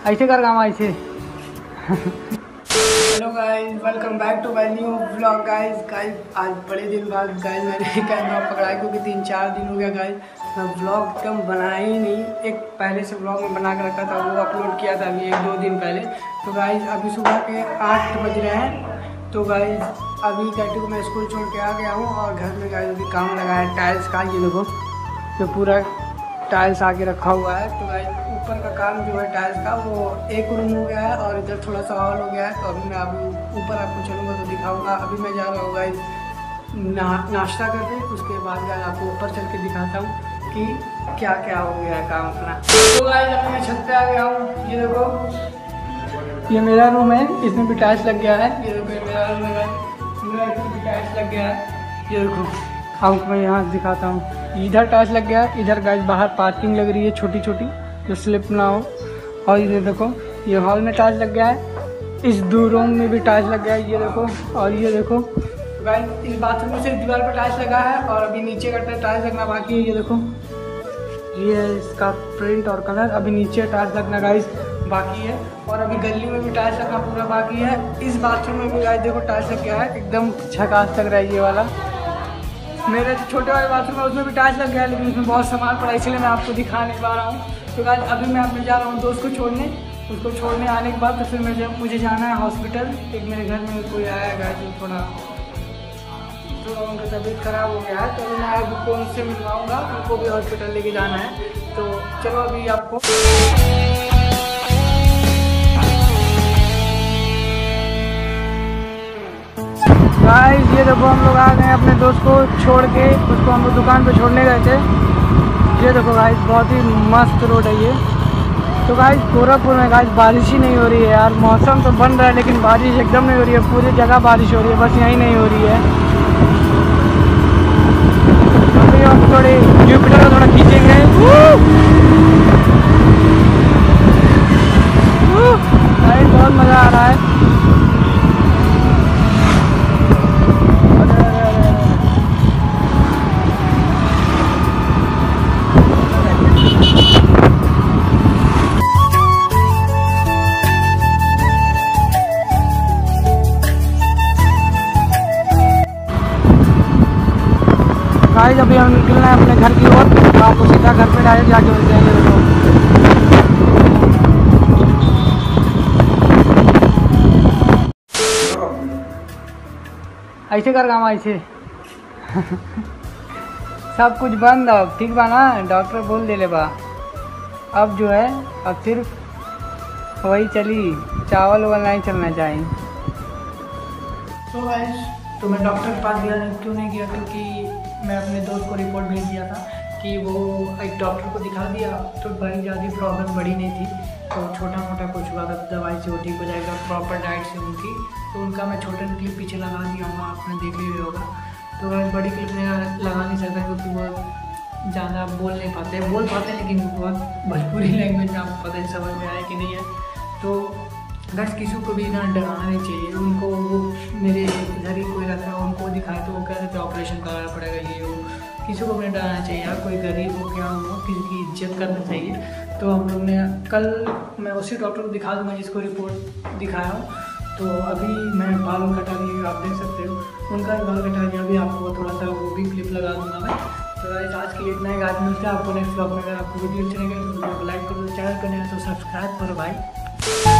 ऐसे कर काम ऐसे। Hello guys, welcome back to my new vlog guys. आज बड़े दिन बाद गाइस मैंने कैमरा पकड़ा क्योंकि 3-4 दिन हो गया गाइस मैं व्लॉग एकदम बनाया ही नहीं। एक पहले से व्लॉग में बना के रखा था, वो अपलोड किया था अभी 1-2 दिन पहले। तो गाइस अभी सुबह के 8 बज रहे हैं। तो गाइस अभी कैटू को मैं स्कूल छोड़ के आ गया हूँ और घर में गाइस अभी काम लगा है टाइल्स का। ये देखो जो पूरा टाइल्स आके रखा हुआ है। तो गाइस ऊपर का काम जो है टाइल्स का वो एक रूम हो गया है और इधर थोड़ा सा हॉल हो गया है। तो अभी मैं अभी ऊपर आपको चलूँगा तो दिखाऊंगा। अभी मैं जा रहा हूँ गाइस नाश्ता करने, उसके बाद गाइस आपको ऊपर चल के दिखाता हूँ कि क्या क्या हो गया है काम अपना। तो गाइस अभी मैं छत पे आ गया हूँ। ये देखो ये मेरा रूम है, इसमें भी टाइल्स लग गया है। ये देखो ये मेरा रूम है, इसमें भी टाइल्स लग गया है। ये देखो आपको मैं यहाँ से दिखाता हूँ। इधर टाइल्स लग गया है, इधर गाइस बाहर पार्किंग लग रही है छोटी छोटी जो स्लिप ना हो। और ये देखो ये हॉल में टाइल्स लग गया है, इस दो रूम में भी टाइल्स लग गया है। ये देखो और ये देखो गाइस इस बाथरूम में सिर्फ दीवार पर टाइल्स लगा है और अभी नीचे का टाइल्स लगना बाकी है। ये देखो ये है इसका प्रिंट और कलर, अभी नीचे टाइल्स लगना गाइस बाकी है। और अभी गली में भी टाइल्स लगना पूरा बाकी है। इस बाथरूम में भी गाइस देखो टाइल्स लग गया है, एकदम झकास लग रहा है ये वाला। मेरे जो छोटे वाले बाथरूम है उसमें भी टाइल्स लग गया है, लेकिन उसमें बहुत सामान पड़ा इसलिए मैं आपको दिखा नहीं पा रहा हूँ। तो गाइस अभी मैं अपने जा रहा हूँ दोस्त को छोड़ने। उसको छोड़ने आने के बाद तो फिर मुझे जाना है हॉस्पिटल। एक मेरे घर में कोई आया है जो थोड़ा उनका तबीयत खराब हो गया है। तो मैं अभी उनसे मिलवाऊँगा, उनको भी हॉस्पिटल लेके जाना है। तो चलो अभी आपको गाइस ये देखो हम लोग आ गए अपने दोस्त को छोड़ के। उसको हम लोग दुकान पे छोड़ने गए थे। ये देखो गाइस बहुत ही मस्त रोड है ये। तो गाइस गोरखपुर में गाइस बारिश ही नहीं हो रही है यार। मौसम तो बन रहा है लेकिन बारिश एकदम नहीं हो रही है। पूरी जगह बारिश हो रही है, बस यहीं नहीं हो रही है। अभी हम थोड़े जुपिटर का थोड़ा खींचेंगे। गाइस बहुत मज़ा आ रहा है। गाइस अभी हम निकलना है अपने घर की ओर। तो आपको सीधा घर पे डायरेक्ट जाके मिलते हैं। ये देखो ऐसे कर काम ऐसे। सब कुछ बंद अब ठीक बा ना, डॉक्टर बोल दे ले बा। अब जो है अब सिर्फ वही चली, चावल वावल नहीं चलना चाहिए। तो गाइस तो मैं डॉक्टर के पास गया क्यों नहीं गया, क्योंकि मैं अपने दोस्त को रिपोर्ट भेज दिया था कि वो एक डॉक्टर को दिखा दिया तो बड़ी ज़्यादा प्रॉब्लम बड़ी नहीं थी। तो छोटा मोटा कुछ हुआ तो दवाई से वो ठीक हो जाएगा, प्रॉपर डाइट से उनकी। तो उनका मैं छोटा क्लिप पीछे लगा दिया हूँ, आपने देख लिया होगा। तो मैं बड़ी क्लिप लगा नहीं सकता क्योंकि वो ज़्यादा बोल नहीं पाते, बोल पाते लेकिन बहुत भोजपुरी लैंग्वेज में आपको पता है समझ में आया कि नहीं है। तो बस किसी को भी ना डराना नहीं चाहिए। उनको वो मेरे घर ही कोई रहता है, उनको दिखाए तो वो कह रहे थे ऑपरेशन कराना पड़ेगा ये वो। किसी को भी नहीं डराना चाहिए यार, कोई गरीब हो क्या हो, किसी की इज्जत करना चाहिए। तो हम लोग ने कल मैं उसी डॉक्टर को दिखा दूँगा जिसको रिपोर्ट दिखाया हूँ। तो अभी मैं बाल कटा दिए, आप देख सकते हो उनका भी बाल कटा दिया। अभी आपको थोड़ा सा वो भी क्लिप लगा दूँगा मैं। तो आज के लिए इतना ही। आज मिलते हैं आपको नेक्स्ट व्लॉग में। अगर आपको वीडियो अच्छी लगे तो वीडियो को लाइक करो, चैनल पर नहीं तो सब्सक्राइब करो भाई।